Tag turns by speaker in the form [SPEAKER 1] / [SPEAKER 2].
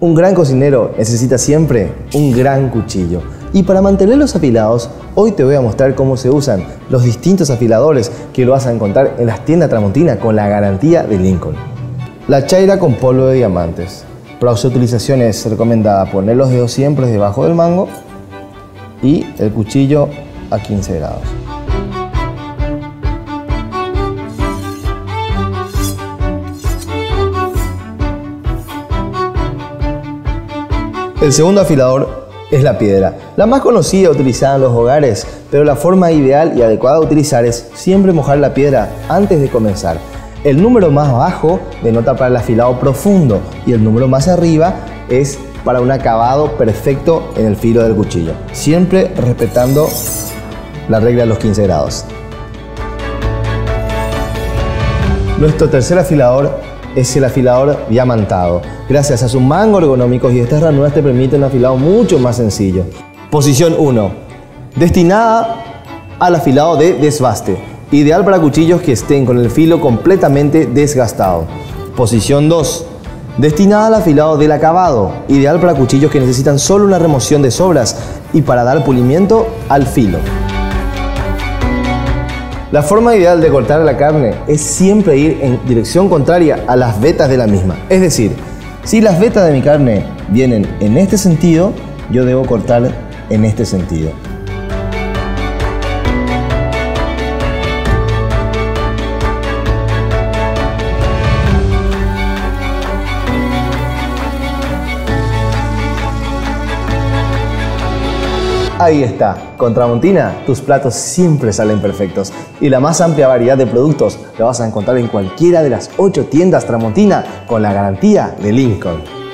[SPEAKER 1] Un gran cocinero necesita siempre un gran cuchillo. Y para mantenerlos afilados, hoy te voy a mostrar cómo se usan los distintos afiladores que lo vas a encontrar en las tiendas Tramontina con la garantía de Lincoln. La chaira con polvo de diamantes. Para su utilización es recomendada poner los dedos siempre debajo del mango y el cuchillo a 15 grados. El segundo afilador es la piedra, la más conocida utilizada en los hogares, pero la forma ideal y adecuada de utilizar es siempre mojar la piedra antes de comenzar. El número más bajo denota para el afilado profundo y el número más arriba es para un acabado perfecto en el filo del cuchillo, siempre respetando la regla de los 15 grados. Nuestro tercer afilador es el afilador diamantado. Gracias a sus mangos ergonómicos y estas ranuras te permiten un afilado mucho más sencillo. Posición 1. Destinada al afilado de desbaste. Ideal para cuchillos que estén con el filo completamente desgastado. Posición 2. Destinada al afilado del acabado. Ideal para cuchillos que necesitan solo una remoción de sobras y para dar pulimiento al filo. La forma ideal de cortar la carne es siempre ir en dirección contraria a las vetas de la misma. Es decir, si las vetas de mi carne vienen en este sentido, yo debo cortar en este sentido. Ahí está, con Tramontina tus platos siempre salen perfectos y la más amplia variedad de productos la vas a encontrar en cualquiera de las 8 tiendas Tramontina con la garantía de Lincoln.